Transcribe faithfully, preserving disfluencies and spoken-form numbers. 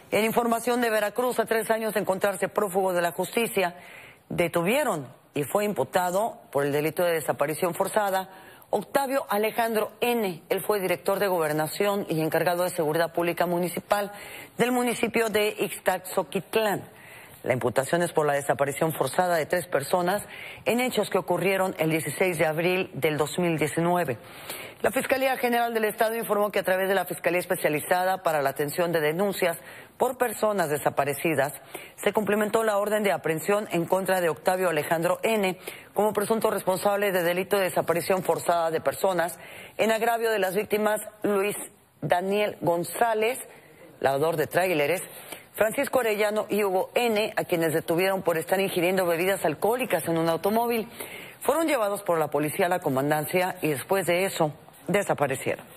En información de Veracruz, a tres años de encontrarse prófugo de la justicia, detuvieron y fue imputado por el delito de desaparición forzada Octavio Alejandro N. Él fue director de Gobernación y encargado de Seguridad Pública Municipal del municipio de Ixtaxoquitlán. La imputación es por la desaparición forzada de tres personas en hechos que ocurrieron el dieciséis de abril del dos mil diecinueve. La Fiscalía General del Estado informó que a través de la Fiscalía Especializada para la Atención de Denuncias por Personas Desaparecidas, se cumplimentó la orden de aprehensión en contra de Octavio Alejandro N. como presunto responsable de delito de desaparición forzada de personas en agravio de las víctimas Luis Daniel González, lavador de tráileres, Francisco Arellano y Hugo N., a quienes detuvieron por estar ingiriendo bebidas alcohólicas en un automóvil. Fueron llevados por la policía a la comandancia y después de eso desaparecieron.